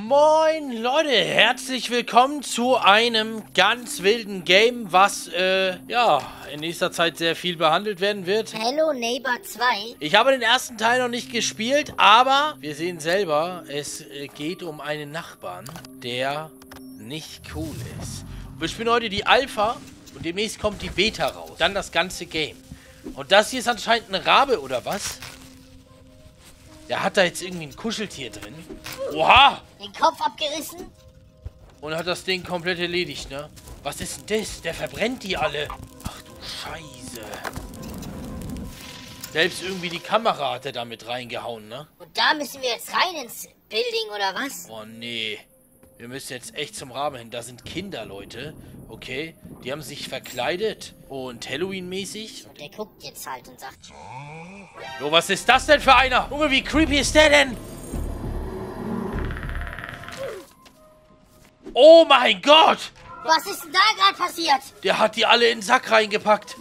Moin Leute, herzlich willkommen zu einem ganz wilden Game, was, ja, in nächster Zeit sehr viel behandelt werden wird. Hello Neighbor 2. Ich habe den ersten Teil noch nicht gespielt, aber wir sehen selber, es geht um einen Nachbarn, der nicht cool ist. Wir spielen heute die Alpha und demnächst kommt die Beta raus. Dann das ganze Game. Und das hier ist anscheinend ein Rabe, oder was? Der hat da jetzt irgendwie ein Kuscheltier drin. Oha! Den Kopf abgerissen? Und hat das Ding komplett erledigt, ne? Was ist denn das? Der verbrennt die alle. Ach du Scheiße. Selbst irgendwie die Kamera hat er damit reingehauen, ne? Und da müssen wir jetzt rein ins Building, oder was? Oh, nee. Wir müssen jetzt echt zum Rahmen hin. Da sind Kinder, Leute. Okay. Die haben sich verkleidet. Und Halloween-mäßig. Und der guckt jetzt halt und sagt... Jo, was ist das denn für einer? Junge, wie creepy ist der denn? Oh mein Gott! Was ist denn da gerade passiert? Der hat die alle in den Sack reingepackt.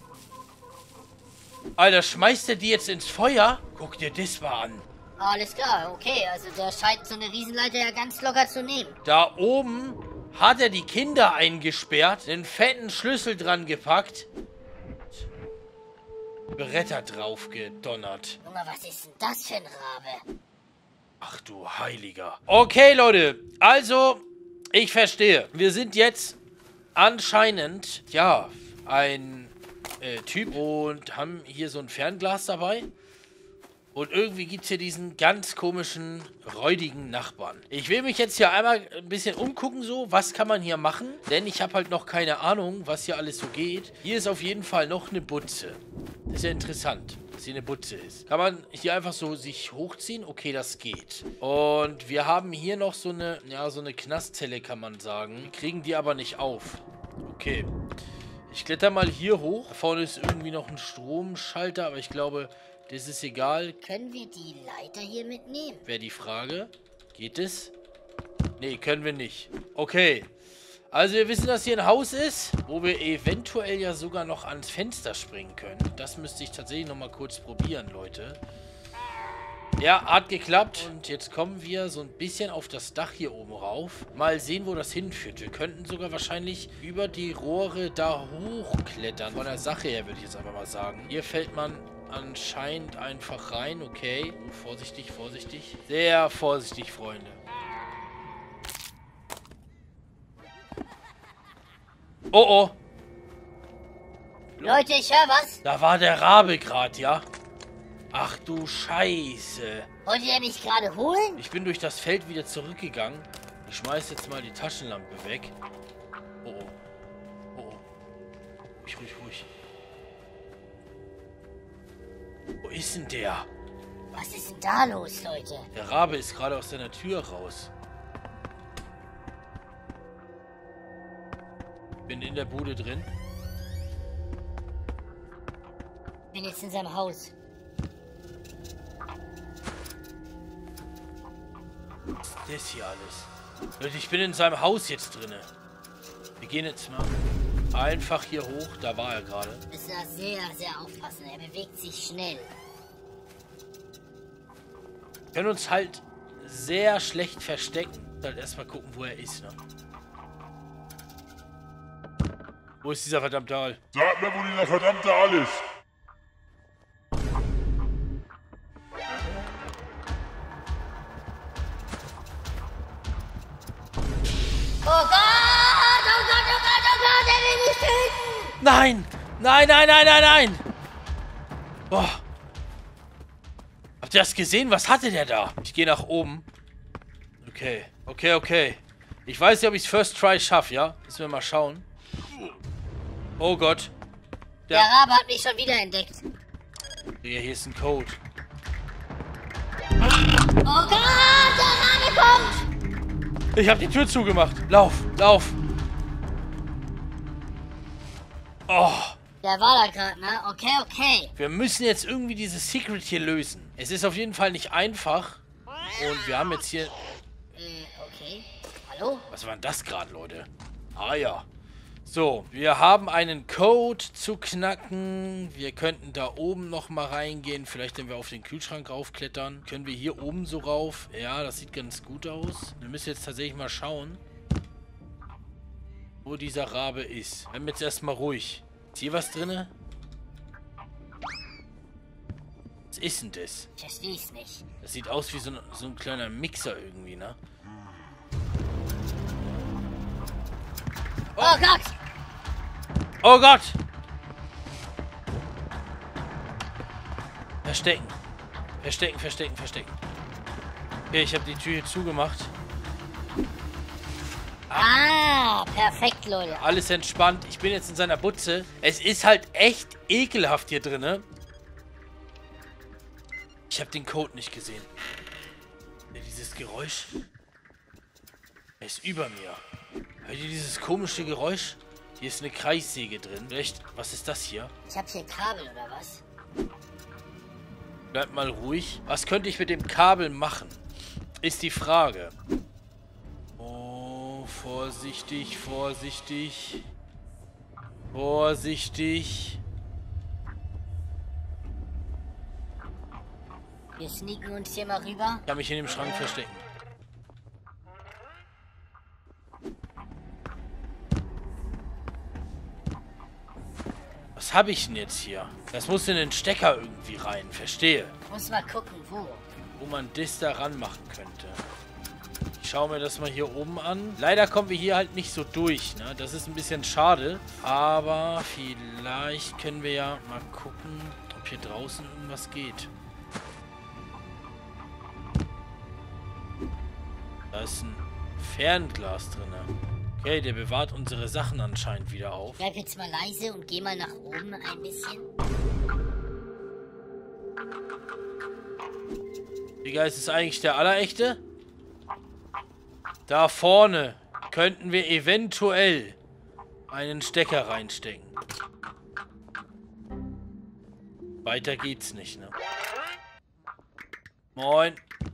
Alter, schmeißt er die jetzt ins Feuer? Guck dir das mal an. Alles klar, okay. Also der scheint so eine Riesenleiter ja ganz locker zu nehmen. Da oben hat er die Kinder eingesperrt, einen fetten Schlüssel dran gepackt, Bretter drauf gedonnert. Junge, was ist denn das für ein Rabe? Ach du Heiliger. Okay, Leute. Also, ich verstehe. Wir sind jetzt anscheinend, ja, ein Typ und haben hier so ein Fernglas dabei. Und irgendwie gibt es hier diesen ganz komischen, räudigen Nachbarn. Ich will mich jetzt hier einmal ein bisschen umgucken so. Was kann man hier machen? Denn ich habe halt noch keine Ahnung, was hier alles so geht. Hier ist auf jeden Fall noch eine Butze. Das ist ja interessant, dass hier eine Butze ist. Kann man hier einfach so sich hochziehen? Okay, das geht. Und wir haben hier noch so eine, ja, so eine Knastzelle, kann man sagen. Wir kriegen die aber nicht auf. Okay. Ich kletter mal hier hoch. Da vorne ist irgendwie noch ein Stromschalter, aber ich glaube... Das ist egal. Können wir die Leiter hier mitnehmen? Wäre die Frage. Geht es? Nee, können wir nicht. Okay. Also wir wissen, dass hier ein Haus ist, wo wir eventuell ja sogar noch ans Fenster springen können. Das müsste ich tatsächlich nochmal kurz probieren, Leute. Ja, hat geklappt. Und jetzt kommen wir so ein bisschen auf das Dach hier oben rauf. Mal sehen, wo das hinführt. Wir könnten sogar wahrscheinlich über die Rohre da hochklettern. Von der Sache her würde ich jetzt einfach mal sagen. Hier fällt man... anscheinend einfach rein, okay. Oh, vorsichtig, vorsichtig. Sehr vorsichtig, Freunde. Oh, oh. Leute, ich höre was. Da war der Rabe gerade, ja? Ach du Scheiße. Wollt ihr mich gerade holen? Ich bin durch das Feld wieder zurückgegangen. Ich schmeiß jetzt mal die Taschenlampe weg. Oh, oh. Oh, oh. Ruhig, ruhig, ruhig. Wo ist denn der? Was ist denn da los, Leute? Der Rabe ist gerade aus seiner Tür raus. Bin in der Bude drin. Ich bin jetzt in seinem Haus. Was ist das hier alles? Leute, ich bin in seinem Haus jetzt drinne. Wir gehen jetzt mal einfach hier hoch. Da war er gerade. Müssen da sehr, sehr aufpassen. Er bewegt sich schnell. Wir können uns halt sehr schlecht verstecken. Halt erstmal gucken, wo er ist, ne? Wo ist dieser verdammte Aal? Sag mir, wo dieser verdammte Aal ist. Oh Gott! Oh Gott, oh Gott, oh Gott! Er will mich töten! Nein! Nein, nein, nein, nein, nein! Boah. Habt ihr das gesehen? Was hatte der da? Ich gehe nach oben. Okay. Okay, okay. Ich weiß nicht, ob ich es First Try schaffe, ja? Müssen wir mal schauen. Oh Gott. Der Rabe hat mich schon wieder entdeckt. Hier ist ein Code. Oh Gott! Der Rabe kommt! Ich habe die Tür zugemacht. Lauf, lauf. Oh. Der war da gerade, ne? Okay, okay. Wir müssen jetzt irgendwie dieses Secret hier lösen. Es ist auf jeden Fall nicht einfach. Und wir haben jetzt hier... Okay. Hallo? Was war denn das gerade, Leute? Ah ja. So, wir haben einen Code zu knacken. Wir könnten da oben nochmal reingehen. Vielleicht, wenn wir auf den Kühlschrank raufklettern. Können wir hier oben so rauf? Ja, das sieht ganz gut aus. Wir müssen jetzt tatsächlich mal schauen, wo dieser Rabe ist. Bleiben wir jetzt erstmal ruhig. Ist hier was drin? Was ist denn das? Ich versteh's nicht. Das sieht aus wie so ein kleiner Mixer irgendwie, ne? Oh Gott! Oh Gott! Verstecken. Verstecken, verstecken, verstecken. Okay, ich habe die Tür hier zugemacht. Ah, perfekt, Leute. Alles entspannt. Ich bin jetzt in seiner Butze. Es ist halt echt ekelhaft hier drin. Ich habe den Code nicht gesehen. Dieses Geräusch. Er ist über mir. Hört ihr dieses komische Geräusch? Hier ist eine Kreissäge drin. Vielleicht, was ist das hier? Ich hab hier ein Kabel, oder was? Bleibt mal ruhig. Was könnte ich mit dem Kabel machen? Ist die Frage. Oh, vorsichtig, vorsichtig. Vorsichtig. Wir sneaken uns hier mal rüber. Ich kann mich in dem Schrank verstecken. Was habe ich denn jetzt hier? Das muss in den Stecker irgendwie rein. Verstehe. Muss mal gucken, wo. Wo man das da ranmachen könnte. Ich schaue mir das mal hier oben an. Leider kommen wir hier halt nicht so durch, ne? Das ist ein bisschen schade. Aber vielleicht können wir ja mal gucken, ob hier draußen irgendwas geht. Da ist ein Fernglas drin. Okay, der bewahrt unsere Sachen anscheinend wieder auf. Bleib jetzt mal leise und geh mal nach oben ein bisschen. Wie geil ist eigentlich der Allerechte? Da vorne könnten wir eventuell einen Stecker reinstecken. Weiter geht's nicht, ne? Moin.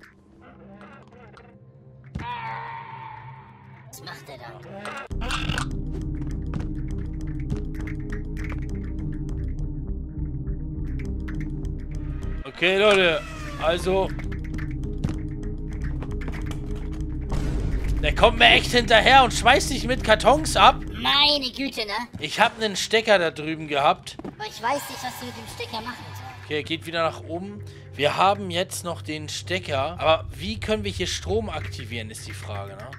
Was macht er da? Okay, Leute. Also... Der kommt mir echt hinterher und schmeißt sich mit Kartons ab. Meine Güte, ne? Ich habe einen Stecker da drüben gehabt. Aber ich weiß nicht, was du mit dem Stecker machen sollst. Okay, er geht wieder nach oben. Wir haben jetzt noch den Stecker. Aber wie können wir hier Strom aktivieren, ist die Frage, ne?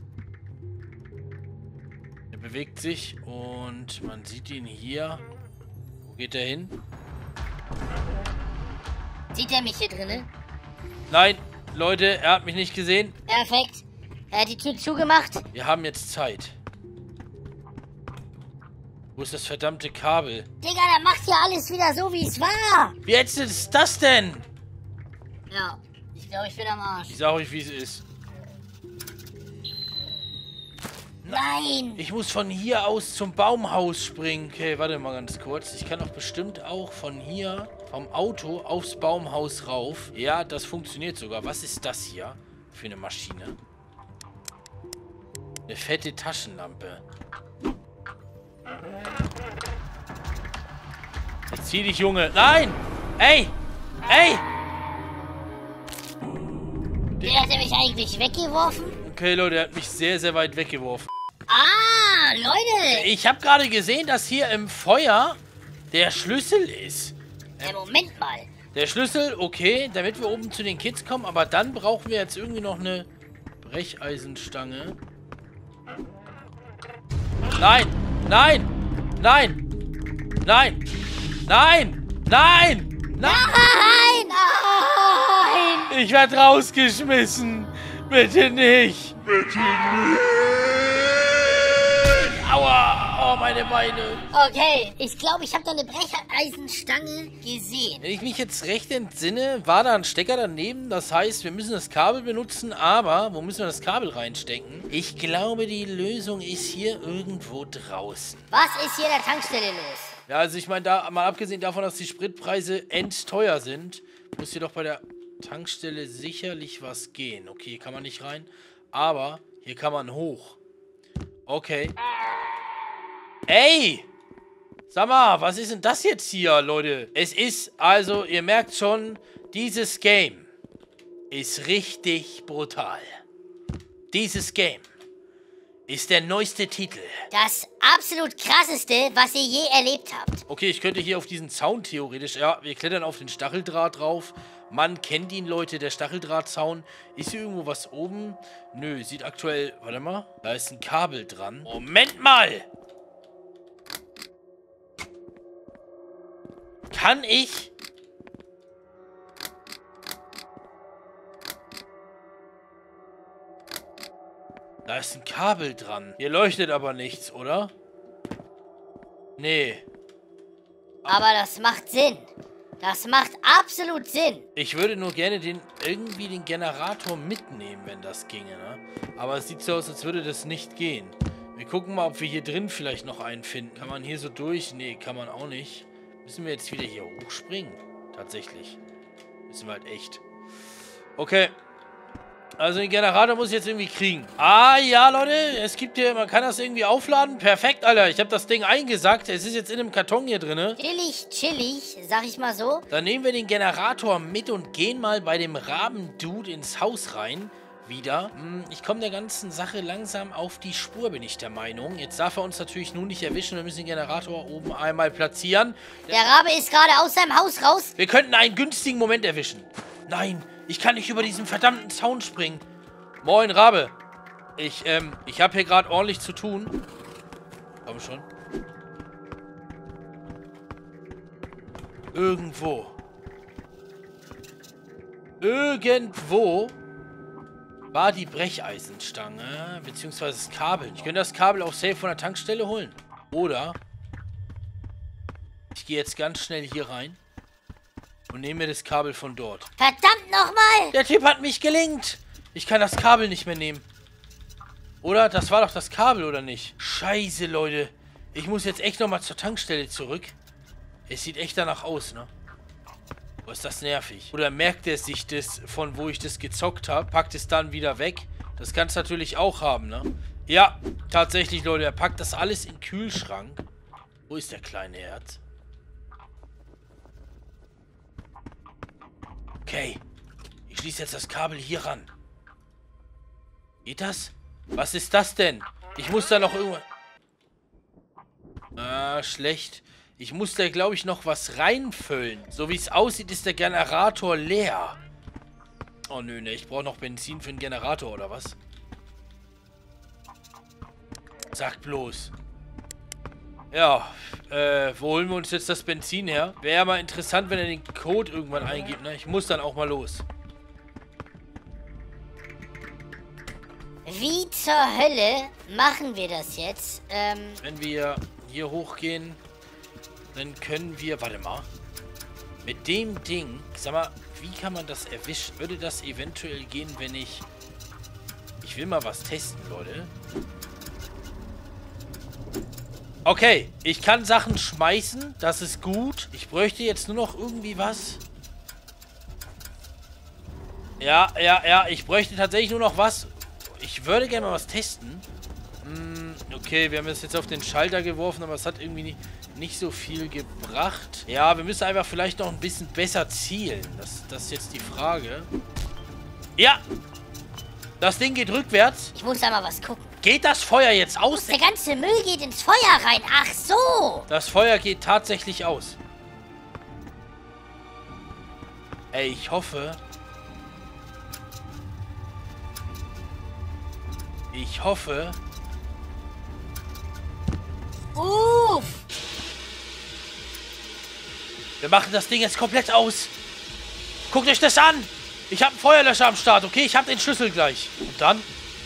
Er bewegt sich und man sieht ihn hier. Wo geht er hin? Sieht er mich hier drinnen? Nein, Leute, er hat mich nicht gesehen. Perfekt. Er hat die Tür zugemacht. Wir haben jetzt Zeit. Wo ist das verdammte Kabel? Digga, dann macht ja alles wieder so, wie es war. Wie ätzend ist das denn? Ja, ich glaube, ich bin am Arsch. Ich sag euch, wie es ist. Nein. Ich muss von hier aus zum Baumhaus springen. Okay, warte mal ganz kurz. Ich kann doch bestimmt auch von hier, vom Auto, aufs Baumhaus rauf. Ja, das funktioniert sogar. Was ist das hier für eine Maschine? Eine fette Taschenlampe. Jetzt zieh dich, Junge. Nein! Ey! Ey! Der hat er mich eigentlich weggeworfen? Okay, Leute, er hat mich sehr, sehr weit weggeworfen. Ah, Leute. Ich habe gerade gesehen, dass hier im Feuer der Schlüssel ist. Moment mal. Der Schlüssel, okay, damit wir oben zu den Kids kommen. Aber dann brauchen wir jetzt irgendwie noch eine Brecheisenstange. Nein! Nein! Nein! Nein! Nein! Nein! Nein! Nein, nein. Ich werde rausgeschmissen! Bitte nicht! Bitte nicht! Aua! Oh, meine Beine! Okay, ich glaube, ich habe da eine Brecheisenstange gesehen. Wenn ich mich jetzt recht entsinne, war da ein Stecker daneben. Das heißt, wir müssen das Kabel benutzen, aber wo müssen wir das Kabel reinstecken? Ich glaube, die Lösung ist hier irgendwo draußen. Was ist hier in der Tankstelle los? Ja, also ich meine, da mal abgesehen davon, dass die Spritpreise endteuer sind, muss hier doch bei der Tankstelle sicherlich was gehen. Okay, hier kann man nicht rein, aber hier kann man hoch. Okay. Ey! Sag mal, was ist denn das jetzt hier, Leute? Es ist, also, ihr merkt schon, dieses Game ist richtig brutal. Dieses Game ist der neueste Titel. Das absolut krasseste, was ihr je erlebt habt. Okay, ich könnte hier auf diesen Zaun theoretisch... Ja, wir klettern auf den Stacheldraht drauf. Man kennt ihn, Leute, der Stacheldrahtzaun. Ist hier irgendwo was oben? Nö, sieht aktuell... Warte mal. Da ist ein Kabel dran. Moment mal! Kann ich... Da ist ein Kabel dran. Hier leuchtet aber nichts, oder? Nee. Aber das macht Sinn. Das macht absolut Sinn. Ich würde nur gerne irgendwie den Generator mitnehmen, wenn das ginge, ne? Aber es sieht so aus, als würde das nicht gehen. Wir gucken mal, ob wir hier drin vielleicht noch einen finden. Kann man hier so durch? Nee, kann man auch nicht. Müssen wir jetzt wieder hier hochspringen? Tatsächlich. Müssen wir halt echt. Okay. Also den Generator muss ich jetzt irgendwie kriegen. Ah, ja, Leute. Es gibt hier, man kann das irgendwie aufladen. Perfekt, Alter. Ich habe das Ding eingesackt. Es ist jetzt in einem Karton hier drin. Chillig, sag ich mal so. Dann nehmen wir den Generator mit und gehen mal bei dem Raben-Dude ins Haus rein. Wieder. Ich komme der ganzen Sache langsam auf die Spur, bin ich der Meinung. Jetzt darf er uns natürlich nun nicht erwischen. Wir müssen den Generator oben einmal platzieren. Der Rabe ist gerade aus seinem Haus raus. Wir könnten einen günstigen Moment erwischen. Nein, ich kann nicht über diesen verdammten Zaun springen. Moin, Rabe. Ich habe hier gerade ordentlich zu tun. Komm schon. Irgendwo war die Brecheisenstange, beziehungsweise das Kabel. Ich könnte das Kabel auch safe von der Tankstelle holen. Oder ich gehe jetzt ganz schnell hier rein und nehme mir das Kabel von dort. Verdammt nochmal! Der Typ hat mich gelingt. Ich kann das Kabel nicht mehr nehmen. Oder? Das war doch das Kabel, oder nicht? Scheiße, Leute. Ich muss jetzt echt nochmal zur Tankstelle zurück. Es sieht echt danach aus, ne? Oh, ist das nervig. Oder merkt er sich das, von wo ich das gezockt habe, packt es dann wieder weg? Das kannst du natürlich auch haben, ne? Ja, tatsächlich, Leute. Er packt das alles in den Kühlschrank. Wo ist der kleine Herz? Okay. Ich schließe jetzt das Kabel hier ran. Geht das? Was ist das denn? Ich muss da noch irgendwas... Ah, schlecht. Ich muss da, glaube ich, noch was reinfüllen. So wie es aussieht, ist der Generator leer. Oh, nö, ne. Ich brauche noch Benzin für den Generator, oder was? Sag bloß. Ja, wo holen wir uns jetzt das Benzin her? Wäre ja mal interessant, wenn er den Code irgendwann eingibt, ne? Ich muss dann auch mal los. Wie zur Hölle machen wir das jetzt? Wenn wir hier hochgehen, dann können wir... Warte mal. Mit dem Ding... Sag mal, wie kann man das erwischen? Würde das eventuell gehen, wenn ich... Ich will mal was testen, Leute. Okay, ich kann Sachen schmeißen. Das ist gut. Ich bräuchte jetzt nur noch irgendwie was. Ja. Ich bräuchte tatsächlich nur noch was. Ich würde gerne mal was testen. Okay, wir haben es jetzt auf den Schalter geworfen, aber es hat irgendwie nicht so viel gebracht. Ja, wir müssen einfach vielleicht noch ein bisschen besser zielen. Das ist jetzt die Frage. Ja! Das Ding geht rückwärts. Ich muss da mal was gucken. Geht das Feuer jetzt aus? Der ganze Müll geht ins Feuer rein. Ach so. Das Feuer geht tatsächlich aus. Ey, ich hoffe... Uff. Wir machen das Ding jetzt komplett aus. Guckt euch das an. Ich habe einen Feuerlöscher am Start, okay? Ich habe den Schlüssel gleich. Und dann?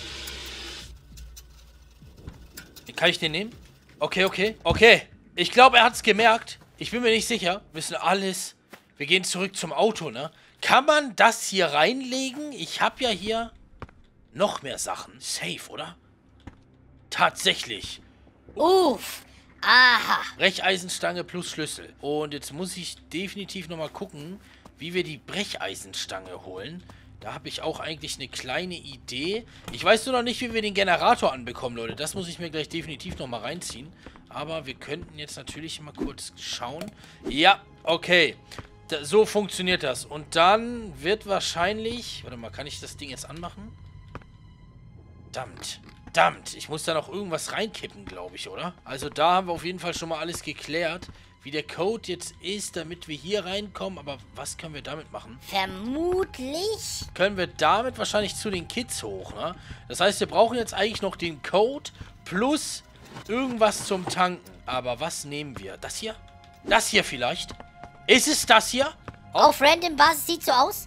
Kann ich den nehmen? Okay. Ich glaube, er hat es gemerkt. Ich bin mir nicht sicher. Wir müssen alles... Wir gehen zurück zum Auto, ne? Kann man das hier reinlegen? Ich habe ja hier noch mehr Sachen. Safe, oder? Tatsächlich. Uff. Aha. Brecheisenstange plus Schlüssel. Und jetzt muss ich definitiv nochmal gucken, wie wir die Brecheisenstange holen. Da habe ich auch eigentlich eine kleine Idee. Ich weiß nur noch nicht, wie wir den Generator anbekommen, Leute. Das muss ich mir gleich definitiv nochmal reinziehen. Aber wir könnten jetzt natürlich mal kurz schauen. Ja, okay. So funktioniert das. Und dann wird wahrscheinlich... Warte mal, kann ich das Ding jetzt anmachen? Verdammt. Verdammt. Ich muss da noch irgendwas reinkippen, glaube ich, oder? Also da haben wir auf jeden Fall schon mal alles geklärt, wie der Code jetzt ist, damit wir hier reinkommen. Aber was können wir damit machen? Vermutlich. Können wir damit wahrscheinlich zu den Kids hoch, ne? Das heißt, wir brauchen jetzt eigentlich noch den Code plus irgendwas zum Tanken. Aber was nehmen wir? Das hier? Das hier vielleicht? Ist es das hier? Auf Random Basis sieht so aus.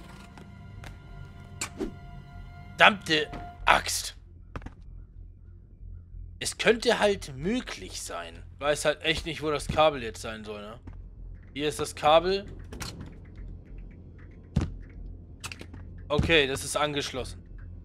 Verdammte Axt. Es könnte halt möglich sein. Ich weiß halt echt nicht, wo das Kabel jetzt sein soll, ne? Hier ist das Kabel. Okay, das ist angeschlossen.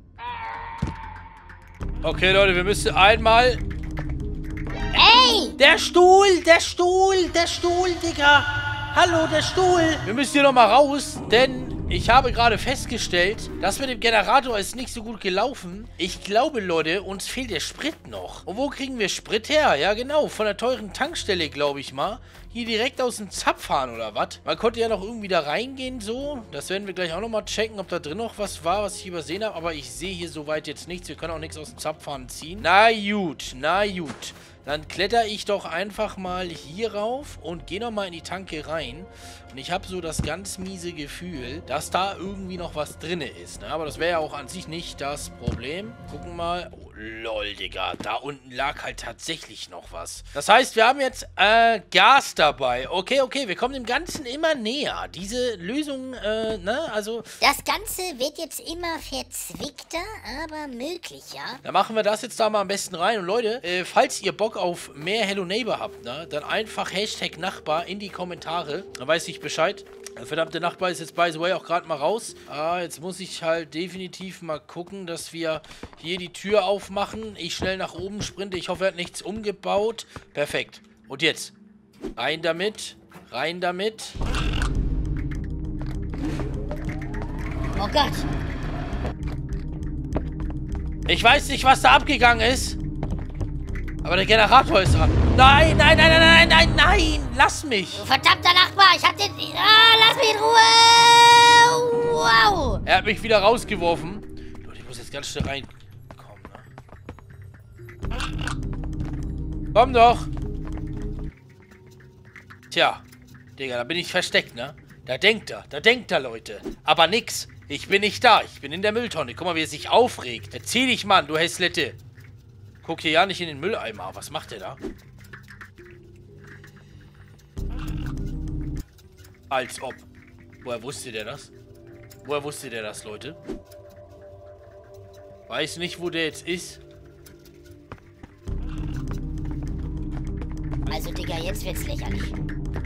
Okay, Leute, wir müssen einmal... Ey! Der Stuhl, der Stuhl, der Stuhl, Digga. Hallo, der Stuhl. Wir müssen hier nochmal raus, denn ich habe gerade festgestellt, das mit dem Generator ist nicht so gut gelaufen. Ich glaube, Leute, uns fehlt der Sprit noch. Und wo kriegen wir Sprit her? Ja, genau, von der teuren Tankstelle, glaube ich mal. Hier direkt aus dem Zapfhahn oder was? Man konnte ja noch irgendwie da reingehen, so. Das werden wir gleich auch nochmal checken, ob da drin noch was war, was ich übersehen habe. Aber ich sehe hier soweit jetzt nichts. Wir können auch nichts aus dem Zapfhahn ziehen. Na gut, na gut. Dann kletter ich doch einfach mal hier rauf und gehe nochmal in die Tanke rein. Und ich habe so das ganz miese Gefühl, dass da irgendwie noch was drin ist. Ne? Aber das wäre ja auch an sich nicht das Problem. Gucken mal. Oh, lol, Digga. Da unten lag halt tatsächlich noch was. Das heißt, wir haben jetzt Gas dabei. Okay, okay. Wir kommen dem Ganzen immer näher. Diese Lösung, ne? Also... Das Ganze wird jetzt immer verzwickter, aber möglicher. Dann machen wir das jetzt da mal am besten rein. Und Leute, falls ihr Bock auf mehr Hello Neighbor habt, ne, dann einfach Hashtag Nachbar in die Kommentare. Dann weiß ich Bescheid. Der verdammte Nachbar ist jetzt by the way auch gerade mal raus. Jetzt muss ich halt definitiv mal gucken, dass wir hier die Tür aufmachen. Ich schnell nach oben sprinte. Ich hoffe, er hat nichts umgebaut. Perfekt. Und jetzt. Rein damit. Rein damit. Oh Gott. Ich weiß nicht, was da abgegangen ist. Aber der Generator ist dran. Nein, nein, nein, nein, nein, nein, nein. Lass mich. Du verdammter Nachbar, ich hab den... lass mich in Ruhe. Wow. Er hat mich wieder rausgeworfen. Leute, ich muss jetzt ganz schnell reinkommen, ne? Komm doch. Tja. Digga, da bin ich versteckt, ne? Da denkt er, Leute. Aber nix. Ich bin nicht da. Ich bin in der Mülltonne. Guck mal, wie er sich aufregt. Erzieh dich, Mann, du Häslette. Guck hier ja nicht in den Mülleimer. Was macht der da? Als ob. Woher wusste der das? Woher wusste der das, Leute? Weiß nicht, wo der jetzt ist. Also, Digga, jetzt wird's lächerlich.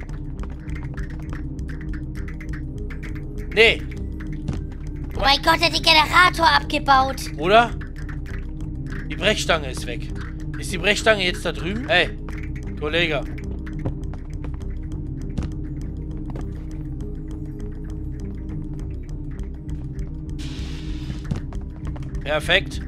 Nee. Oh mein Gott, er hat den Generator abgebaut. Oder? Die Brechstange ist weg. Ist die Brechstange jetzt da drüben? Hey, Kollege. Perfekt.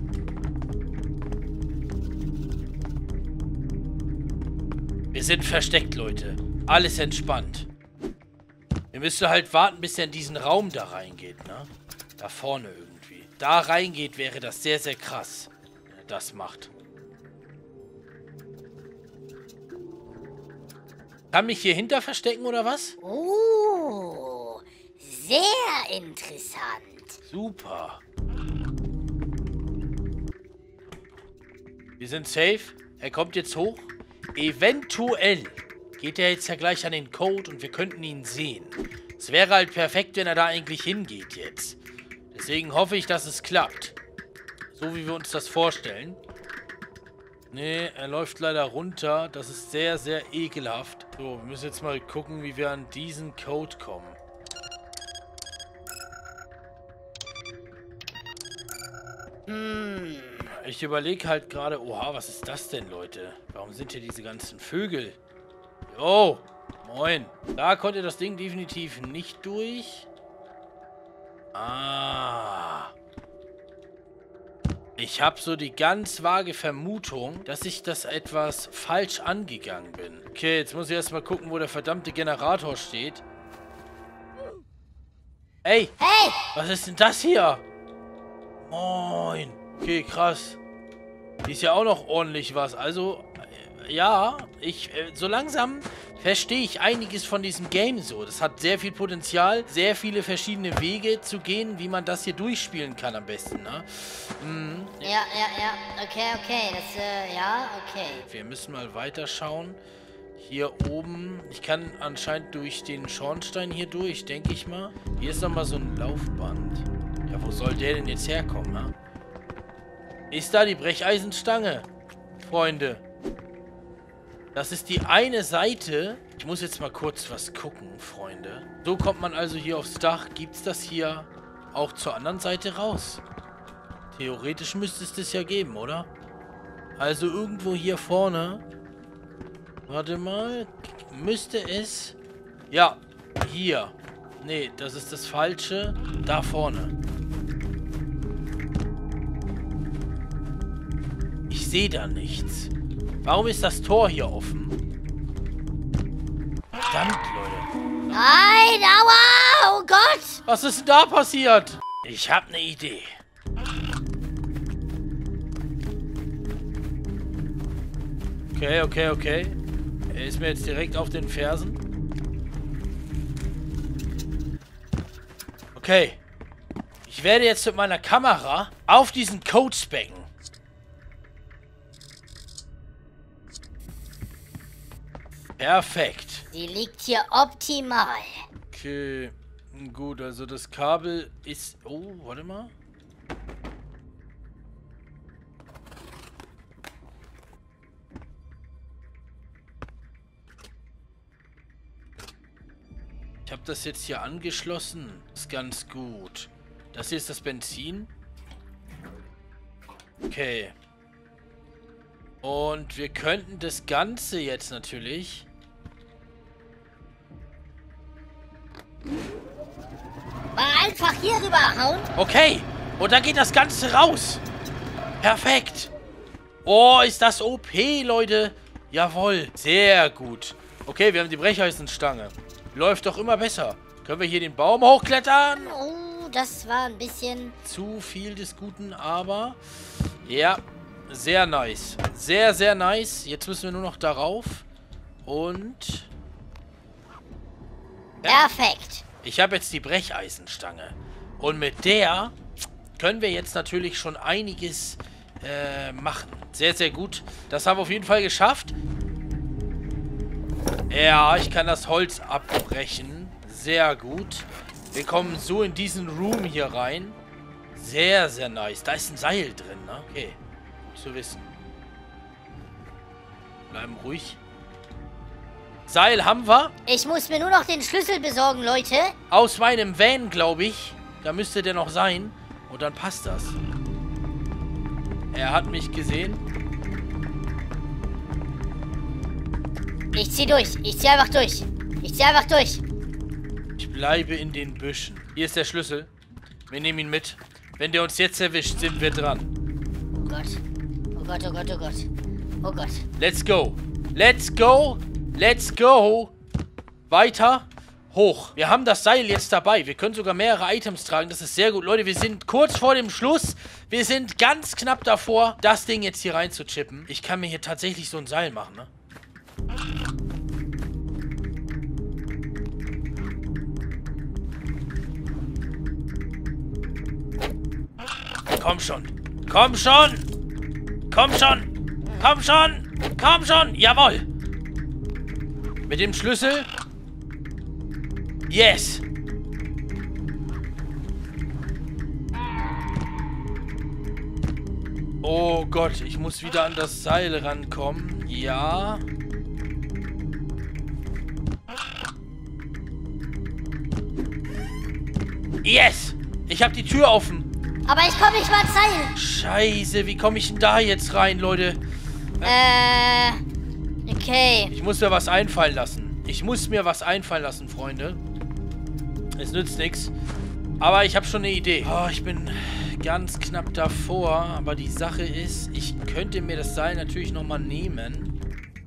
Wir sind versteckt, Leute. Alles entspannt. Wir müssen halt warten, bis er in diesen Raum da reingeht, ne? Da vorne irgendwie. Da reingeht, wäre das sehr, sehr krass. Wenn er das macht. Kann mich hier hinter verstecken, oder was? Oh, sehr interessant. Super. Wir sind safe. Er kommt jetzt hoch. Eventuell geht er jetzt ja gleich an den Code und wir könnten ihn sehen. Es wäre halt perfekt, wenn er da eigentlich hingeht jetzt. Deswegen hoffe ich, dass es klappt. So wie wir uns das vorstellen. Nee, er läuft leider runter. Das ist sehr, sehr ekelhaft. So, wir müssen jetzt mal gucken, wie wir an diesen Code kommen. Ich überlege halt gerade... Oha, was ist das denn, Leute? Warum sind hier diese ganzen Vögel? Jo, moin. Da konnte das Ding definitiv nicht durch. Ah. Ich habe so die ganz vage Vermutung, dass ich das etwas falsch angegangen bin. Okay, jetzt muss ich erstmal gucken, wo der verdammte Generator steht. Ey! Hey! Was ist denn das hier? Moin. Okay, krass. Hier ist ja auch noch ordentlich was. Also, ja, so langsam verstehe ich einiges von diesem Game so. Das hat sehr viel Potenzial, sehr viele verschiedene Wege zu gehen, wie man das hier durchspielen kann am besten, ne? Mhm. Ja. Okay. Ja, okay. Wir müssen mal weiterschauen. Hier oben, ich kann anscheinend durch den Schornstein hier durch, denke ich mal. Hier ist nochmal so ein Laufband. Ja, wo soll der denn jetzt herkommen, ne? Ist da die Brecheisenstange, Freunde? Das ist die eine Seite. Ich muss jetzt mal kurz was gucken, Freunde. So kommt man also hier aufs Dach. Gibt's das hier auch zur anderen Seite raus? Theoretisch müsste es das ja geben, oder? Also irgendwo hier vorne. Warte mal. Müsste es... Ja, hier. Nee, das ist das Falsche. Da vorne. Ich sehe da nichts. Warum ist das Tor hier offen? Verdammt, Leute. Nein, aua! Oh Gott! Was ist denn da passiert? Ich habe eine Idee. Okay. Er ist mir jetzt direkt auf den Fersen. Okay. Ich werde jetzt mit meiner Kamera auf diesen Code specken. Perfekt. Die liegt hier optimal. Okay, gut, also das Kabel ist... Oh, warte mal. Ich habe das jetzt hier angeschlossen. Ist ganz gut. Das hier ist das Benzin. Okay. Und wir könnten das Ganze jetzt natürlich... Mal einfach hier rüberhauen. Okay. Und dann geht das Ganze raus. Perfekt. Oh, ist das OP, Leute. Jawohl. Sehr gut. Okay, wir haben die Brecheisenstange. Läuft doch immer besser. Können wir hier den Baum hochklettern? Oh, das war ein bisschen... Zu viel des Guten, aber... Ja, sehr nice. Sehr, sehr nice. Jetzt müssen wir nur noch darauf. Und... Ja. Perfekt. Ich habe jetzt die Brecheisenstange. Und mit der können wir jetzt natürlich schon einiges machen. Sehr, sehr gut. Das haben wir auf jeden Fall geschafft. Ja, ich kann das Holz abbrechen. Sehr gut. Wir kommen so in diesen Room hier rein. Sehr, sehr nice. Da ist ein Seil drin, ne? Okay. Gut zu wissen. Bleiben ruhig. Seil haben wir. Ich muss mir nur noch den Schlüssel besorgen, Leute. Aus meinem Van, glaube ich. Da müsste der noch sein. Und dann passt das. Er hat mich gesehen. Ich zieh durch. Ich zieh einfach durch. Ich bleibe in den Büschen. Hier ist der Schlüssel. Wir nehmen ihn mit. Wenn der uns jetzt erwischt, sind wir dran. Oh Gott. Oh Gott, oh Gott, oh Gott. Oh Gott. Let's go. Let's go. Let's go. Weiter. Hoch. Wir haben das Seil jetzt dabei. Wir können sogar mehrere Items tragen. Das ist sehr gut. Leute, wir sind kurz vor dem Schluss. Wir sind ganz knapp davor, das Ding jetzt hier rein zu chippen. Ich kann mir hier tatsächlich so ein Seil machen, ne? Komm schon. Komm schon. Komm schon. Komm schon. Komm schon. Jawohl. Mit dem Schlüssel. Yes. Oh Gott, ich muss wieder an das Seil rankommen. Ja. Yes. Ich habe die Tür offen. Aber ich komme nicht mal ans Seil. Scheiße, wie komme ich denn da jetzt rein, Leute? Okay. Ich muss mir was einfallen lassen. Freunde. Es nützt nichts. Aber ich habe schon eine Idee. Oh, ich bin ganz knapp davor. Aber die Sache ist, ich könnte mir das Seil natürlich nochmal nehmen.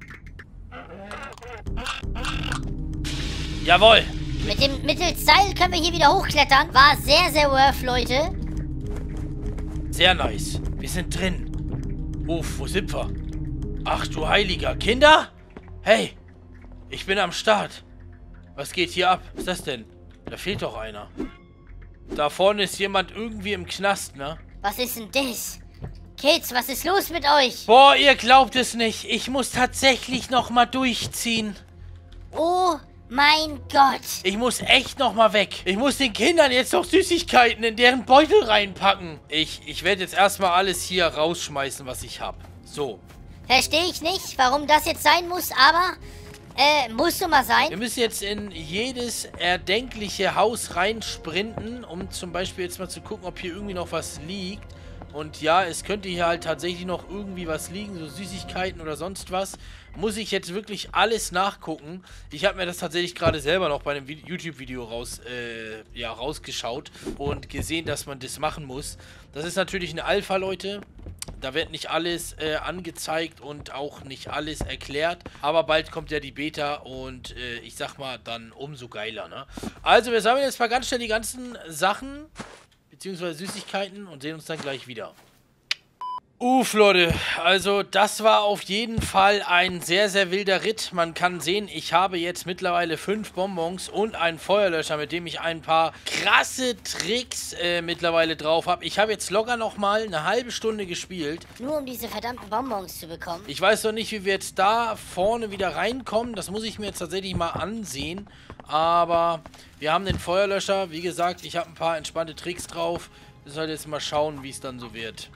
Jawohl. Mit dem mittels Seil können wir hier wieder hochklettern. War sehr, sehr worth, Leute. Sehr nice. Wir sind drin. Uff, wo sind wir? Ach du Heiliger. Kinder? Hey, ich bin am Start. Was geht hier ab? Was ist das denn? Da fehlt doch einer. Da vorne ist jemand irgendwie im Knast, ne? Was ist denn das? Kids, was ist los mit euch? Boah, ihr glaubt es nicht. Ich muss tatsächlich nochmal durchziehen. Oh mein Gott. Ich muss echt nochmal weg. Ich muss den Kindern jetzt noch Süßigkeiten in deren Beutel reinpacken. Ich werde jetzt erstmal alles hier rausschmeißen, was ich habe. So. Verstehe ich nicht, warum das jetzt sein muss, aber muss so mal sein. Wir müssen jetzt in jedes erdenkliche Haus reinsprinten, um zum Beispiel jetzt mal zu gucken, ob hier irgendwie noch was liegt. Und ja, es könnte hier halt tatsächlich noch irgendwie was liegen, so Süßigkeiten oder sonst was. Muss ich jetzt wirklich alles nachgucken. Ich habe mir das tatsächlich gerade selber noch bei einem YouTube-Video rausgeschaut und gesehen, dass man das machen muss. Das ist natürlich eine Alpha, Leute. Da wird nicht alles angezeigt und auch nicht alles erklärt. Aber bald kommt ja die Beta und ich sag mal, dann umso geiler, ne? Also, wir sammeln jetzt mal ganz schnell die ganzen Sachen, beziehungsweise Süßigkeiten und sehen uns dann gleich wieder. Uff, Leute, also das war auf jeden Fall ein sehr, sehr wilder Ritt. Man kann sehen, ich habe jetzt mittlerweile 5 Bonbons und einen Feuerlöscher, mit dem ich ein paar krasse Tricks mittlerweile drauf habe. Ich habe jetzt locker nochmal eine halbe Stunde gespielt. Nur um diese verdammten Bonbons zu bekommen. Ich weiß noch nicht, wie wir jetzt da vorne wieder reinkommen. Das muss ich mir jetzt tatsächlich mal ansehen. Aber wir haben den Feuerlöscher. Wie gesagt, ich habe ein paar entspannte Tricks drauf. Wir sollten jetzt mal schauen, wie es dann so wird.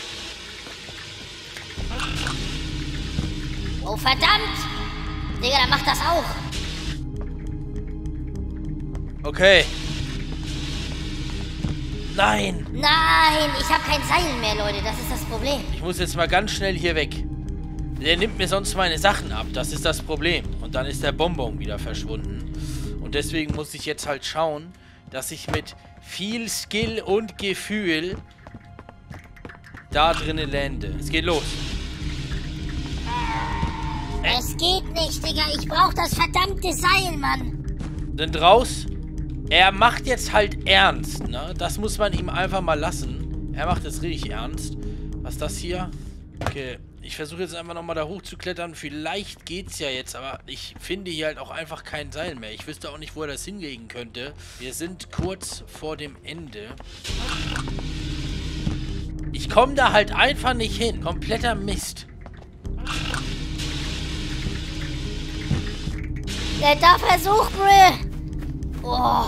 Oh, verdammt! Digga, dann macht das auch. Okay. Nein! Nein, ich habe kein Seil mehr, Leute. Das ist das Problem. Ich muss jetzt mal ganz schnell hier weg. Der nimmt mir sonst meine Sachen ab. Das ist das Problem. Und dann ist der Bonbon wieder verschwunden. Und deswegen muss ich jetzt halt schauen, dass ich mit viel Skill und Gefühl da drinnen lande. Es geht los. Es geht nicht, Digga. Ich brauche das verdammte Seil, Mann. Sind raus. Er macht jetzt halt ernst, ne? Das muss man ihm einfach mal lassen. Er macht jetzt richtig ernst. Was ist das hier? Okay, ich versuche jetzt einfach nochmal da hoch zu klettern. Vielleicht geht's ja jetzt, aber ich finde hier halt auch einfach kein Seil mehr. Ich wüsste auch nicht, wo er das hinlegen könnte. Wir sind kurz vor dem Ende. Ich komme da halt einfach nicht hin. Kompletter Mist. Der Versuch, Brü. Oh.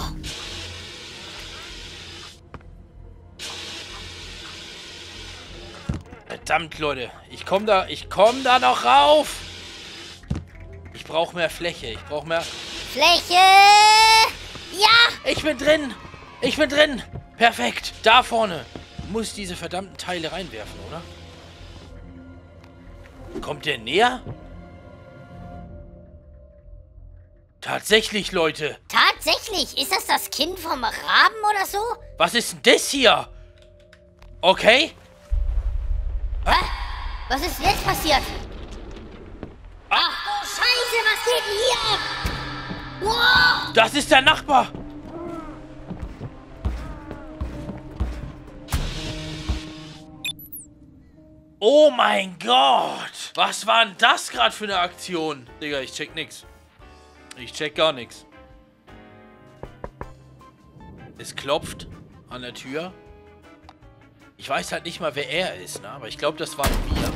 Verdammt, Leute. Ich komm da noch rauf. Ich brauche mehr Fläche. Ich brauche mehr... Fläche! Ja! Ich bin drin. Ich bin drin. Perfekt. Da vorne. Muss diese verdammten Teile reinwerfen, oder? Kommt der näher? Tatsächlich, Leute. Tatsächlich? Ist das Kind vom Raben oder so? Was ist denn das hier? Okay. Hä? Was ist denn jetzt passiert? Ach du Scheiße, was geht denn hier ab? Wow! Das ist der Nachbar. Oh mein Gott. Was war denn das gerade für eine Aktion? Digga, ich check nix. Ich check gar nichts. Es klopft an der Tür. Ich weiß halt nicht mal, wer er ist, ne? Aber ich glaube, das waren wir.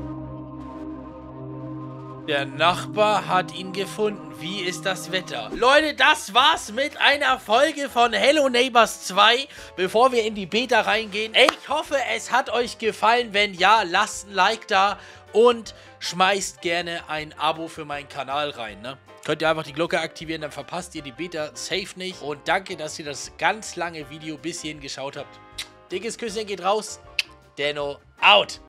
Der Nachbar hat ihn gefunden. Wie ist das Wetter? Leute, das war's mit einer Folge von Hello Neighbors 2. Bevor wir in die Beta reingehen. Ich hoffe, es hat euch gefallen. Wenn ja, lasst ein Like da und schmeißt gerne ein Abo für meinen Kanal rein, ne? Könnt ihr einfach die Glocke aktivieren, dann verpasst ihr die Beta safe nicht. Und danke, dass ihr das ganz lange Video bis hierhin geschaut habt. Dickes Küsschen geht raus. Denno out.